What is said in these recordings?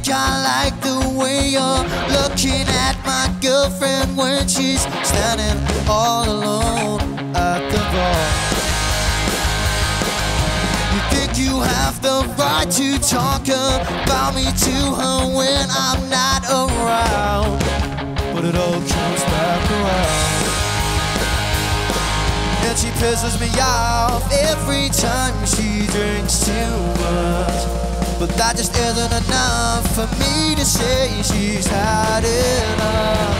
think I like the way you're looking at my girlfriend when she's standing all alone at the bar. You think you have the right to talk about me to her when I'm not around, but it all comes back around. And she pisses me off every time she drinks too much, but that just isn't enough for me to say she's had enough.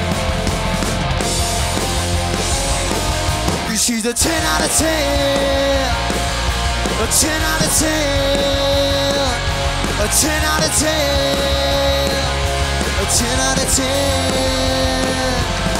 'Cause she's a 10 out of 10, a 10 out of 10, a 10 out of 10, a 10 out of 10.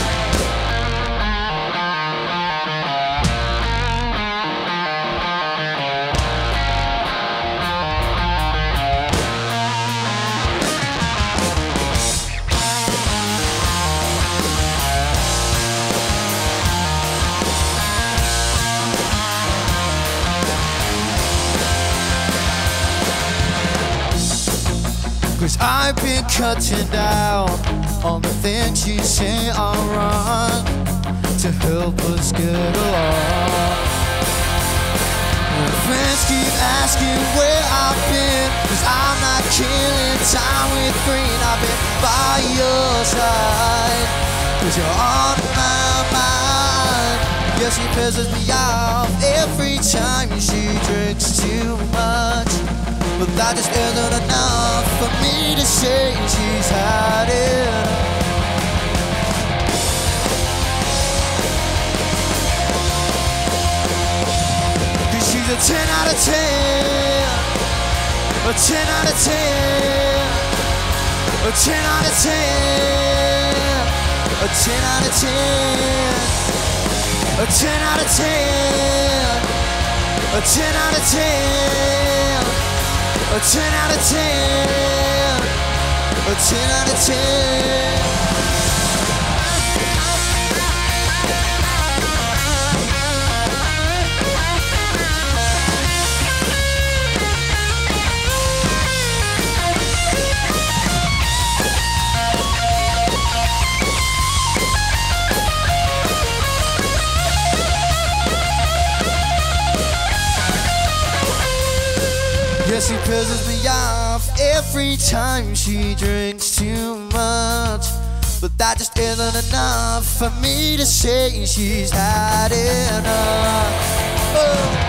Cause I've been cutting down on the things you say are wrong to help us get along. My friends keep asking where I've been, cause I'm not killing time with green. I've been by your side, cause you're on my mind. Yeah, she pisses me off every time she drinks too much, but that just isn't enough for me to say she's had enough. 'Cause she's a 10 out of 10, a 10 out of 10, a 10 out of 10, a 10 out of 10, a 10 out of 10, a 10 out of 10. A 10 out of 10, a 10 out of 10. Yes, she pisses me off every time she drinks too much, but that just isn't enough for me to say she's had enough. Oh.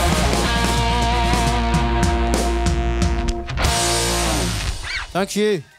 Thank you.